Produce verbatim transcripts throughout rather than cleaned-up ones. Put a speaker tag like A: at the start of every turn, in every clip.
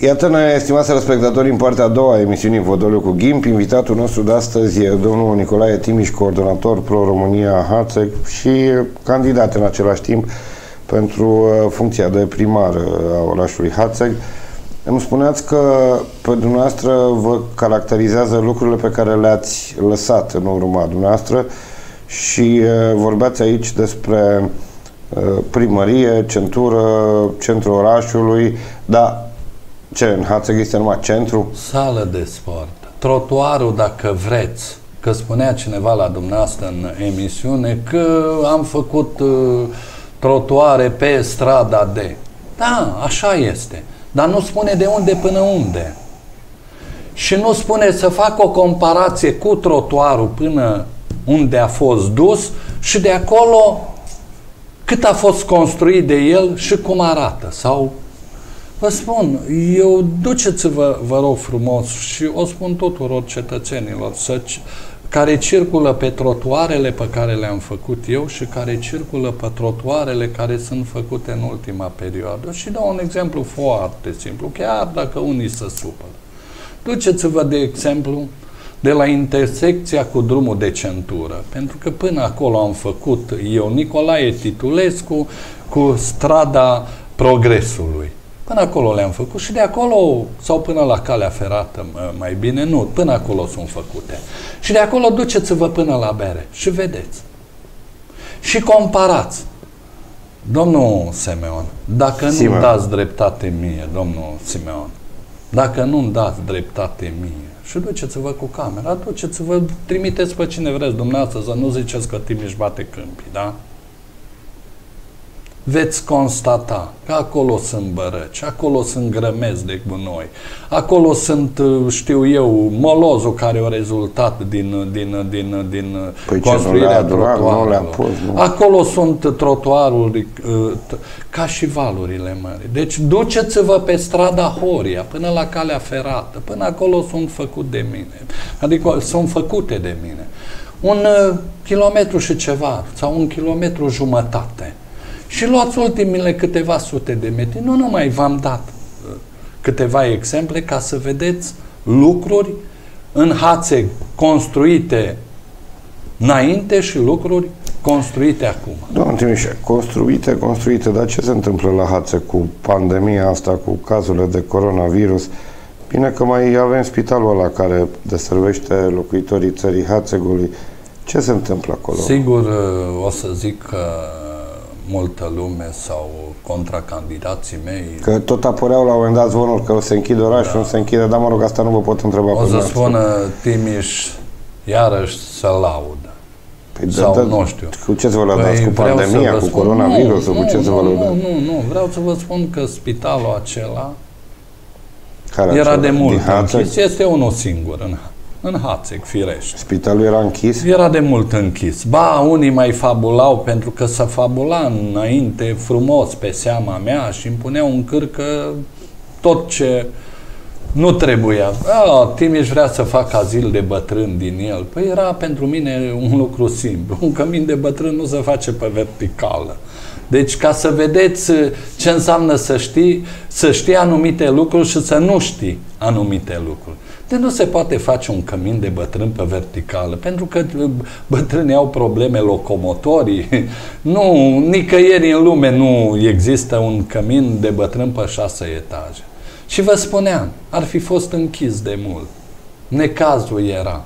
A: Iată-ne, estimați respectatori, în partea a doua a emisiunii Vodoliu cu Ghimp. Invitatul nostru de astăzi e domnul Nicolae Timiș, coordonator Pro-România Hațeg și candidat în același timp pentru funcția de primar a orașului Hațeg. Îmi spuneați că pe dumneavoastră vă caracterizează lucrurile pe care le-ați lăsat în urma dumneavoastră și vorbeați aici despre primărie, centură, centrul orașului, dar ce, în Hațeg este numai centru?
B: Sală de sport, trotuarul dacă vreți, că spunea cineva la dumneavoastră în emisiune că am făcut uh, trotuare pe strada D. Da, așa este, dar nu spune de unde până unde. Și nu spune să fac o comparație cu trotuarul până unde a fost dus și de acolo cât a fost construit de el și cum arată. Sau, vă spun, eu duceți-vă, vă rog frumos, și o spun tuturor cetățenilor să, care circulă pe trotuarele pe care le-am făcut eu și care circulă pe trotuarele care sunt făcute în ultima perioadă. Și dau un exemplu foarte simplu, chiar dacă unii se supără. Duceți-vă, de exemplu, de la intersecția cu drumul de centură, pentru că până acolo am făcut eu, Nicolae Titulescu, cu strada Progresului. Până acolo le-am făcut și de acolo, sau până la calea ferată, mai bine, nu, până acolo sunt făcute. Și de acolo duceți-vă până la Bere și vedeți. Și comparați. Domnul Simeon, dacă nu-mi dați dreptate mie, domnul Simeon, dacă nu-mi dați dreptate mie, și duceți-vă cu camera, duceți-vă, trimiteți pe cine vreți dumneavoastră, să nu ziceți că Timiș bate câmpii, da? Veți constata că acolo sunt bărăci, acolo sunt grămezi de gunoi, acolo sunt, știu eu, molozul care a rezultat din, din, din, din
A: păi
B: construirea trotuarelor.
A: Pus,
B: acolo sunt trotuaruri ca și valurile mari. Deci duceți-vă pe strada Horia, până la calea ferată, până acolo sunt făcut de mine. Adică sunt făcute de mine. Un uh, kilometru și ceva, sau un kilometru jumătate. Și luați ultimile câteva sute de metri. Nu numai v-am dat câteva exemple ca să vedeți lucruri în Hațeg construite înainte și lucruri construite acum.
A: Doamne Timișe, construite, construite, dar ce se întâmplă la Hațeg cu pandemia asta, cu cazurile de coronavirus? Bine că mai avem spitalul ăla care deservește locuitorii țării Hațegului. Ce se întâmplă acolo?
B: Sigur, o să zic că multă lume sau contracandidații mei. Că
A: tot apăreau la un moment dat zvonul că o se închide orașul, da. Nu se închide, dar mă rog, asta nu vă pot întreba.
B: O să spună Timiș iarăși să laudă.
A: Păi
B: sau
A: de, de,
B: nu știu.
A: Cu ce să vă lăudați? Cu pandemia, cu coronavirusul?
B: Nu,
A: cu ce
B: nu,
A: să vă lăudați?
B: Nu, nu, nu. Vreau să vă spun că spitalul acela
A: Care
B: era
A: acela?
B: de mult închis. Este unul singur în În Hațeg, firește.
A: Spitalul era închis?
B: Era de mult închis. Ba, unii mai fabulau, pentru că se fabula înainte frumos pe seama mea și îmi puneau în cârcă tot ce nu trebuia. A, Timiș vrea să fac azil de bătrân din el. Păi era pentru mine un lucru simplu. Un cămin de bătrân nu se face pe verticală. Deci, ca să vedeți ce înseamnă să știi, să știi anumite lucruri și să nu știi anumite lucruri. De nu se poate face un cămin de bătrân pe verticală, pentru că bătrânii au probleme locomotorii. Nu, nicăieri în lume nu există un cămin de bătrân pe șase etaje. Și vă spuneam, ar fi fost închis de mult. Necazul era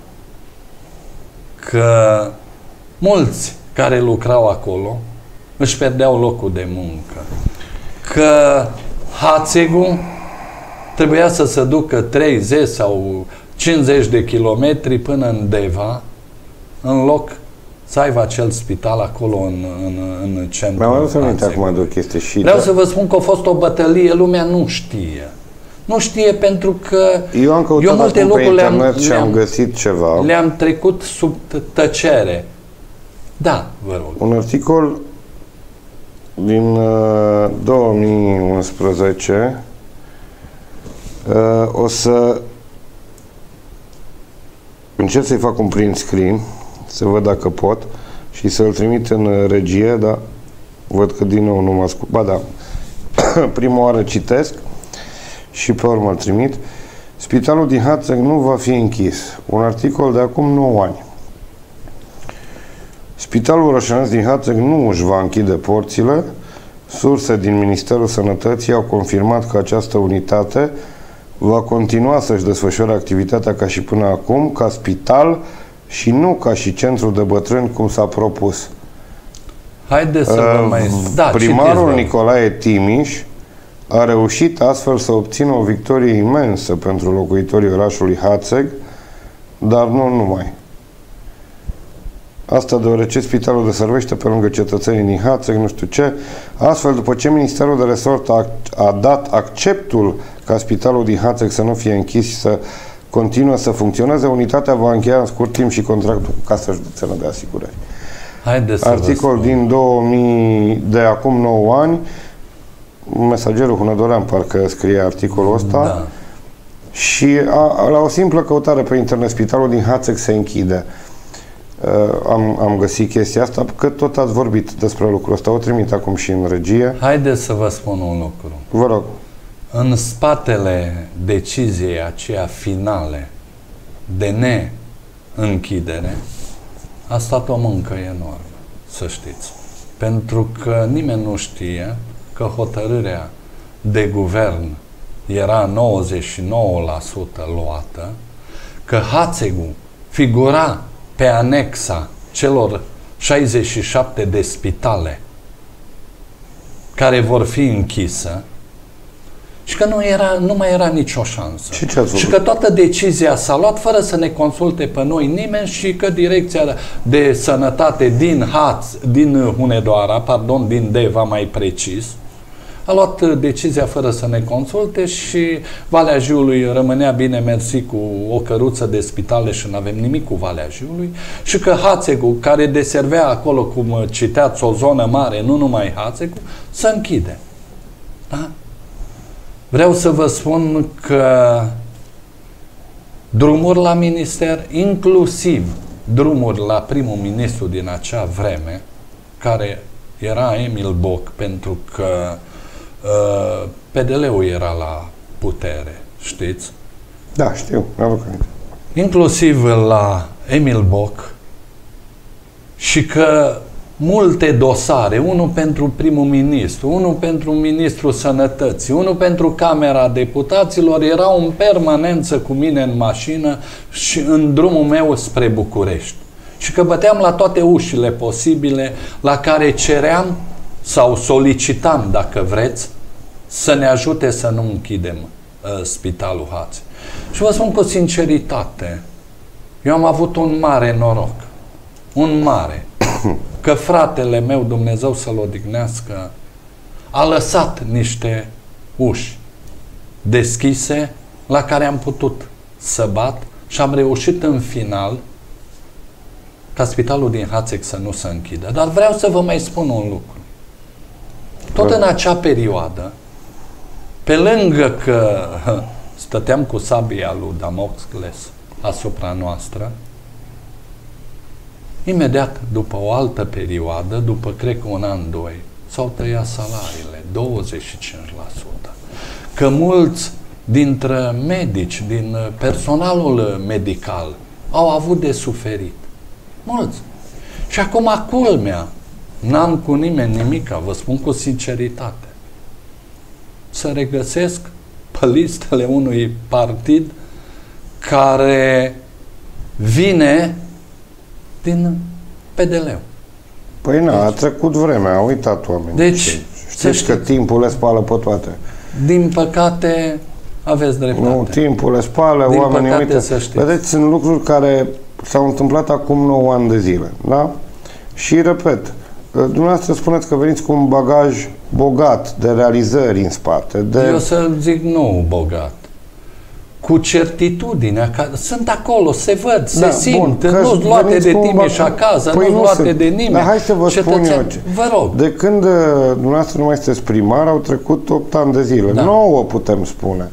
B: că mulți care lucrau acolo își pierdeau locul de muncă. Că Hațegul trebuia să se ducă treizeci sau cincizeci de kilometri până în Deva, în loc să aibă acel spital acolo în, în, în centru.
A: Mi-am adus aminte acum de o chestie și...
B: Vreau să vă spun că a fost o bătălie, lumea nu știe. Nu știe pentru că
A: eu am căutat
B: eu multe
A: acum pe internet
B: le
A: și am găsit ceva.
B: Le-am trecut sub tăcere. Da, vă rog.
A: Un articol din uh, două mii unsprezece. Uh, o să încerc să-i fac un print screen, să văd dacă pot și să-l trimit în regie, dar văd că din nou nu mă ascult. Ba da, prima oară citesc și pe urmă îl trimit. Spitalul din Hațeg nu va fi închis. Un articol de acum nouă ani. Spitalul Rășănesc din Hațeg nu își va închide porțile. Surse din Ministerul Sănătății au confirmat că această unitate va continua să-și desfășoare activitatea ca și până acum, ca spital și nu ca și centru de bătrâni, cum s-a propus.
B: Haideți să vă mai... Da,
A: primarul Nicolae Timiș a reușit astfel să obțină o victorie imensă pentru locuitorii orașului Hațeg, dar nu numai. Asta deoarece spitalul deservește pe lângă cetățenii din Hațeg, nu știu ce. Astfel, după ce Ministerul de Resort a, a dat acceptul ca spitalul din Hațeg să nu fie închis și să continuă să funcționeze, unitatea va încheia în scurt timp și contractul cu Casa Județeană de Asigurări.
B: Haideți să
A: Articol din două mii, de acum nouă ani, Mesagerul Hunedorean parcă scrie articolul ăsta,
B: da.
A: Și a, la o simplă căutare pe internet, spitalul din Hațeg se închide. Uh, am, am găsit chestia asta, că tot ați vorbit despre lucrul ăsta, o trimit acum și în regie.
B: Haideți să vă spun un lucru.
A: Vă rog.
B: În spatele deciziei aceea finale de neînchidere a stat o muncă enormă, să știți. Pentru că nimeni nu știe că hotărârea de guvern era nouăzeci și nouă la sută luată, că Hațegul figura pe anexa celor șaizeci și șapte de spitale care vor fi închise și că nu, era, nu mai era nicio șansă.
A: Și, ce
B: și că toată decizia s-a luat fără să ne consulte pe noi nimeni și că Direcția de Sănătate din Haț, din Hunedoara, pardon, din Deva mai precis, a luat decizia fără să ne consulte și Valea Jiului rămânea, bine mersi, cu o căruță de spitale și nu avem nimic cu Valea Jiului și că Hațegul, care deservea acolo, cum citeați, o zonă mare, nu numai Hațegul, să închide. Da? Vreau să vă spun că drumuri la minister, inclusiv drumuri la primul ministru din acea vreme, care era Emil Boc, pentru că uh, P D L-ul era la putere, știți?
A: Da, știu.
B: Inclusiv la Emil Boc, și că multe dosare, unul pentru primul ministru, unul pentru ministrul sănătății, unul pentru Camera Deputaților, erau în permanență cu mine în mașină și în drumul meu spre București. Și că băteam la toate ușile posibile la care ceream sau solicitam, dacă vreți, să ne ajute să nu închidem uh, Spitalul Hațeg. Și vă spun cu sinceritate, eu am avut un mare noroc, un mare, că fratele meu, Dumnezeu să-l odihnească, a lăsat niște uși deschise la care am putut să bat și am reușit în final ca Spitalul din Hațeg să nu se închidă. Dar vreau să vă mai spun un lucru. Tot în acea perioadă, pe lângă că stăteam cu sabia lui Damocles asupra noastră, imediat după o altă perioadă, după cred că un an, doi, s-au tăiat salariile, douăzeci și cinci la sută. Că mulți dintre medici, din personalul medical, au avut de suferit. Mulți. Și acum, culmea, n-am cu nimeni nimica, vă spun cu sinceritate, să regăsesc pe listele unui partid care vine din P D L-ul.
A: Păi na, a trecut vremea, au uitat oamenii.
B: Deci,
A: știți că timpul le spală pe toate.
B: Din păcate, aveți dreptate.
A: Nu, timpul le spală,
B: din
A: oamenii
B: păcate,
A: uită.
B: Să știți.
A: Vedeți, sunt lucruri care s-au întâmplat acum nouă ani de zile, da? Și, repet, dumneavoastră spuneți că veniți cu un bagaj bogat de realizări în spate. De...
B: Eu să zic nu bogat. Cu certitudinea, că sunt acolo, se văd, se
A: da,
B: simt,
A: bun,
B: nu-s luate de Timiș acasă,
A: păi
B: nu-s
A: nu
B: luate
A: sunt.
B: de nimeni.
A: Dar hai să vă
B: Cetățean,
A: spun eu ce.
B: Vă rog.
A: De când dumneavoastră nu mai sunteți primar, au trecut opt ani de zile.
B: Da.
A: nouă putem spune.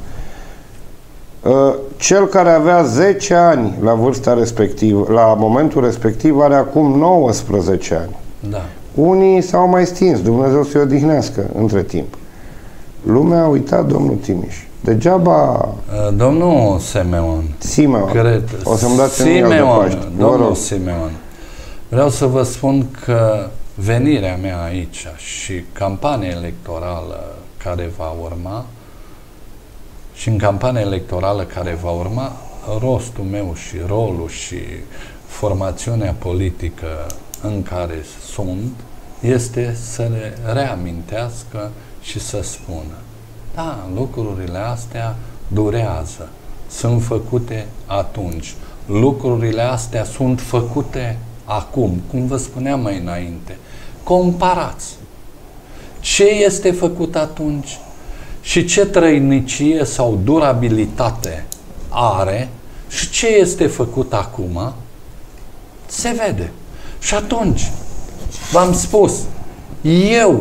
A: Cel care avea zece ani la vârsta respectivă, la momentul respectiv, are acum nouăsprezece ani.
B: Da.
A: Unii s-au mai stins, Dumnezeu să-i odihnească între timp. Lumea a uitat domnul Timiș. Degeaba...
B: Domnul Simeon.
A: Simeon.
B: Cred.
A: O să-mi dați în el de Paște.
B: Domnul Simeon. Vreau să vă spun că venirea mea aici și campania electorală care va urma și în campania electorală care va urma, rostul meu și rolul și formațiunea politică în care sunt este să le reamintească și să spună: da, lucrurile astea durează, sunt făcute atunci, lucrurile astea sunt făcute acum, cum vă spuneam mai înainte. Comparați ce este făcut atunci și ce trăinicie sau durabilitate are și ce este făcut acum, se vede. Și atunci, v-am spus, eu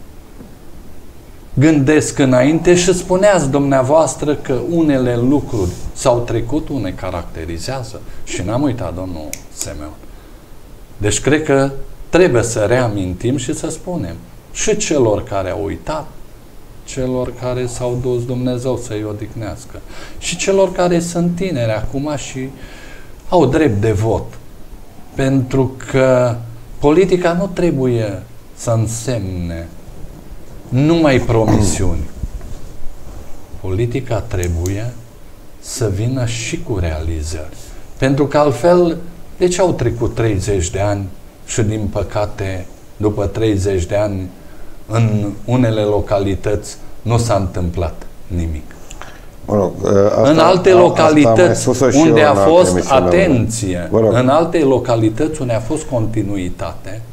B: gândesc înainte și spuneați dumneavoastră că unele lucruri s-au trecut, une caracterizează și n-am uitat, domnul Simeon. Deci cred că trebuie să reamintim și să spunem și celor care au uitat, celor care s-au dus Dumnezeu să-i odihnească și celor care sunt tineri acum și au drept de vot. Pentru că politica nu trebuie să însemne numai promisiuni. Politica trebuie să vină și cu realizări. Pentru că altfel, de ce au trecut treizeci de ani și din păcate, după treizeci de ani, în unele localități nu s-a întâmplat nimic.
A: Mă rog, asta,
B: în alte localități unde a fost, atenție, în alte localități unde a fost continuitate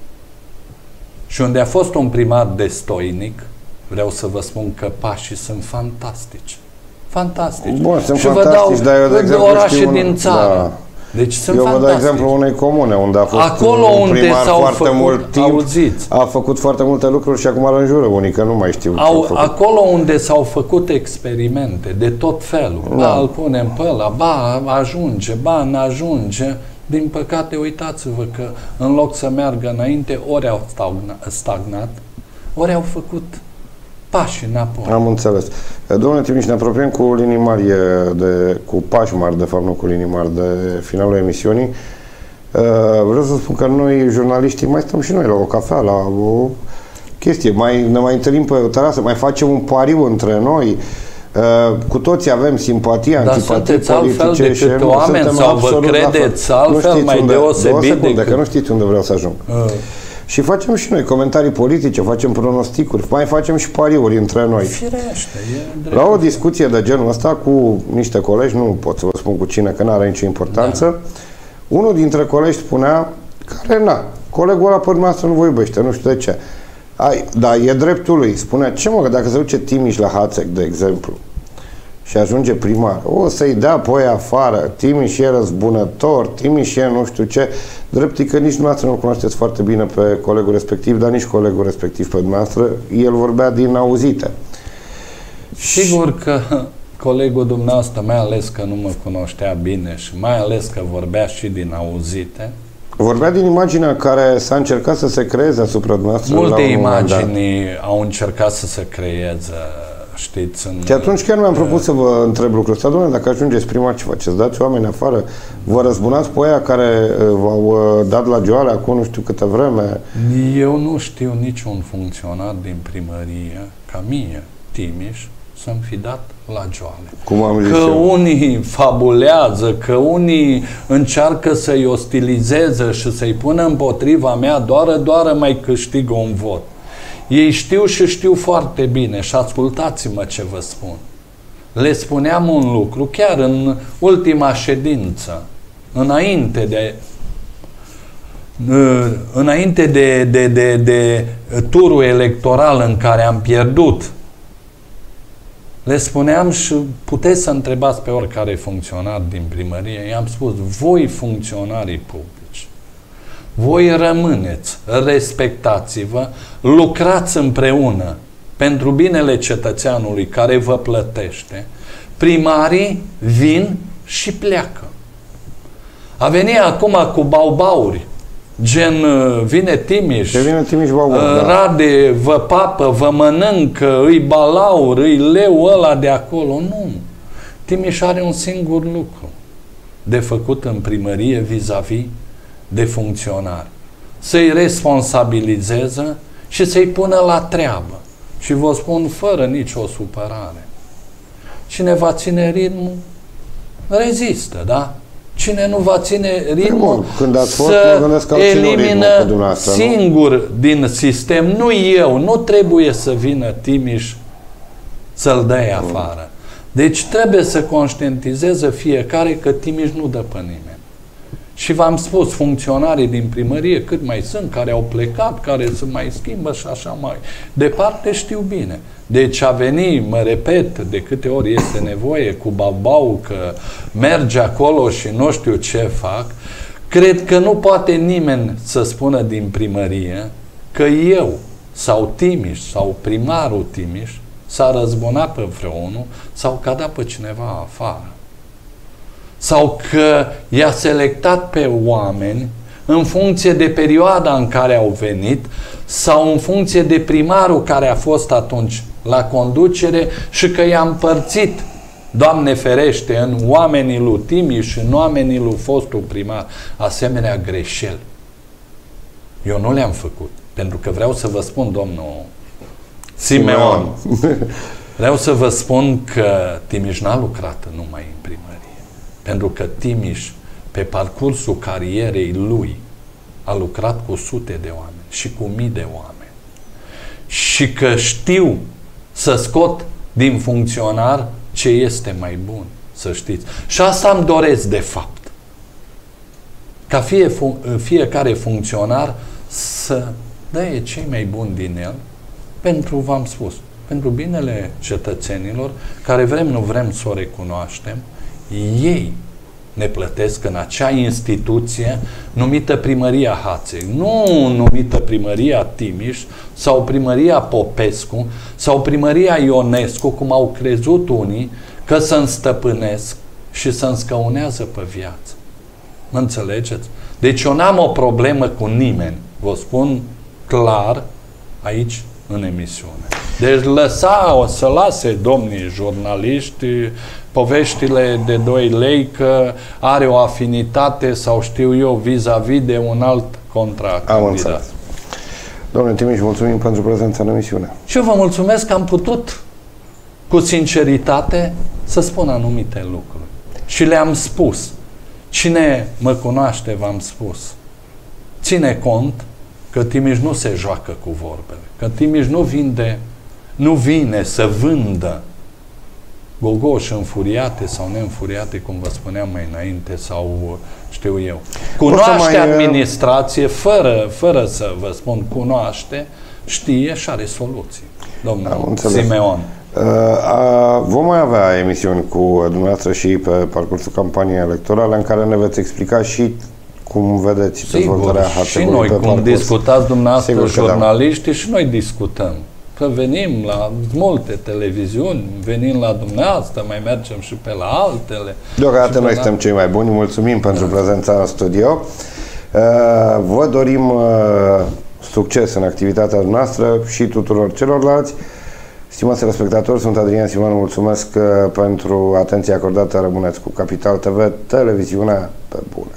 B: și unde a fost un primar destoinic, vreau să vă spun că pașii sunt fantastici. Fantastici.
A: Bun, sunt
B: și
A: fantastici,
B: vă
A: dar eu, de exemplu,
B: orașe
A: un,
B: din țară. Da. Deci sunt
A: eu
B: fantastici.
A: vă dau exemplu unei comune unde a fost
B: acolo
A: un
B: unde
A: primar foarte
B: făcut,
A: mult timp,
B: auziți,
A: a făcut foarte multe lucruri și acum îl înjură unii, că nu mai știu
B: au,
A: ce
B: acolo unde s-au făcut experimente de tot felul, da. Ba, îl punem pe ăla, ba, ajunge, ba, n-ajunge, din păcate, uitați-vă că în loc să meargă înainte, ori au stagnat, ori au făcut pași înapoi.
A: Am înțeles. Domnule Timiș, ne apropiem cu linii mari, de, cu pași mari, de fapt, nu cu linii mari, de finalul emisiunii. Vreau să spun că noi, jurnaliștii, mai stăm și noi la o cafea, la o chestie. Mai, ne mai întâlnim pe terasă, mai facem un pariu între noi. Cu toții avem simpatie, antipatie politice și
B: oameni sau vă credeți altfel mai
A: unde,
B: deosebit
A: decât... că nu știți unde vreau să ajung. Uh. Și facem și noi comentarii politice, facem pronosticuri, mai facem și pariuri între noi.
B: Firește, e
A: la o discuție de genul ăsta cu niște colegi, nu pot să vă spun cu cine, că nu are nicio importanță, da. Unul dintre colegi spunea, care na, colegul ăla pe dumneavoastră nu vă iubește, nu știu de ce. Ai, da, e dreptul lui. Spunea, ce mă, că dacă se duce Timiș la Hațec, de exemplu, și ajunge primar, o să-i dea pe aia afară, Timiș e răzbunător, Timiș e nu știu ce, drept că nici dumneavoastră nu cunoașteți foarte bine pe colegul respectiv, dar nici colegul respectiv pe dumneavoastră, el vorbea din auzite.
B: Sigur că colegul dumneavoastră, mai ales că nu mă cunoștea bine și mai ales că vorbea și din auzite,
A: vorbea din imaginea care s-a încercat să se creeze asupra dumneavoastră.
B: Multe imagini au încercat să se creeze, știți. În...
A: Și atunci chiar mi-am propus să vă întreb lucrul ăsta. Doamne, dacă ajungeți primar, ce faceți? Dați oameni afară? Vă răzbunați pe aia care v-au dat la joale acum nu știu câtă vreme?
B: Eu nu știu niciun funcționar din primărie ca mie, Timiș, să-mi fi dat la joale.
A: Cum am zis
B: că
A: eu.
B: Unii fabulează, că unii încearcă să-i ostilizeze și să-i pună împotriva mea, doar, doar mai câștigă un vot. Ei știu și știu foarte bine și ascultați-mă ce vă spun. Le spuneam un lucru chiar în ultima ședință, înainte de înainte de, de, de, de turul electoral în care am pierdut. Le spuneam și puteți să întrebați pe oricare funcționar din primărie, i-am spus, voi funcționarii publici, voi rămâneți, respectați-vă, lucrați împreună pentru binele cetățeanului care vă plătește. Primarii vin și pleacă. A venit acum cu baubauri Gen, vine Timiș,
A: Ce vine Timiș, bă, bă, da.
B: rade, vă papă, vă mănâncă, îi balaur, îi leu ăla de acolo. Nu. Timiș are un singur lucru de făcut în primărie vis-a-vis de funcționari. Să-i responsabilizeze și să-i pună la treabă. Și vă spun fără nicio supărare. Cine va ține ritmul, rezistă, da? Cine nu va ține ritmul,
A: când ați fost,
B: să elimină singur nu? din sistem. Nu eu, nu trebuie să vină Timiș să-l dea afară. Deci trebuie să conștientizeze fiecare că Timiș nu dă pe nimeni. Și v-am spus, funcționarii din primărie, cât mai sunt, care au plecat, care se mai schimbă și așa mai departe, știu bine. Deci a veni, mă repet, de câte ori este nevoie, cu babau, că merge acolo și nu știu ce fac, cred că nu poate nimeni să spună din primărie că eu, sau Timiș, sau primarul Timiș, s-a răzbunat pe vreunul sau că a dat pe cineva afară. Sau că i-a selectat pe oameni în funcție de perioada în care au venit sau în funcție de primarul care a fost atunci la conducere și că i-a împărțit, Doamne ferește, în oamenii lui Timiș și în oamenii lui fostul primar asemenea greșeli. Eu nu le-am făcut, pentru că vreau să vă spun, domnul Simeon, vreau să vă spun că Timiș n-a lucrat numai în primărie. Pentru că Timiș, pe parcursul carierei lui, a lucrat cu sute de oameni și cu mii de oameni. Și că știu să scot din funcționar ce este mai bun, să știți. Și asta îmi doresc, de fapt. Ca fie, fiecare funcționar să dă cei mai buni din el pentru, v-am spus, pentru binele cetățenilor, care vrem, nu vrem să o recunoaștem, ei ne plătesc în acea instituție numită Primăria Hațeg, nu numită Primăria Timiș sau Primăria Popescu sau Primăria Ionescu, cum au crezut unii, că să înstăpânesc și să înscăunează pe viață. Mă înțelegeți? Deci eu n-am o problemă cu nimeni. Vă spun clar aici în emisiune. Deci lăsa, o să lase domnii jurnaliști poveștile de doi lei că are o afinitate sau știu eu vis-a-vis de un alt contracandidat.
A: Domnule Timiș, mulțumim pentru prezența în emisiune.
B: Și eu vă mulțumesc că am putut cu sinceritate să spun anumite lucruri. Și le-am spus. Cine mă cunoaște, v-am spus, ține cont că Timiș nu se joacă cu vorbele. Că Timiș nu vinde, nu vine să vândă gogoși înfuriate sau neînfuriate, cum vă spuneam mai înainte, sau știu eu. Cunoaște mai... administrație, fără, fără să vă spun cunoaște, știe și are soluții. Domnul Simeon.
A: Uh, uh, vom mai avea emisiuni cu dumneavoastră și pe parcursul campaniei electorale în care ne veți explica și cum vedeți dezvoltarea Hațegului.
B: Și noi, cum parcurs. discutați dumneavoastră, sigur jurnaliștii, da. Și noi discutăm. Că venim la multe televiziuni, venim la dumneavoastră, mai mergem și pe la altele.
A: Deocamdată noi suntem cei mai buni. Mulțumim da. pentru prezența în studio. Uh, vă dorim uh, succes în activitatea noastră și tuturor celorlalți. Stimați telespectatori, sunt Adrian Simon, mulțumesc uh, pentru atenția acordată. Rămâneți cu Capital T V, televiziunea pe bune.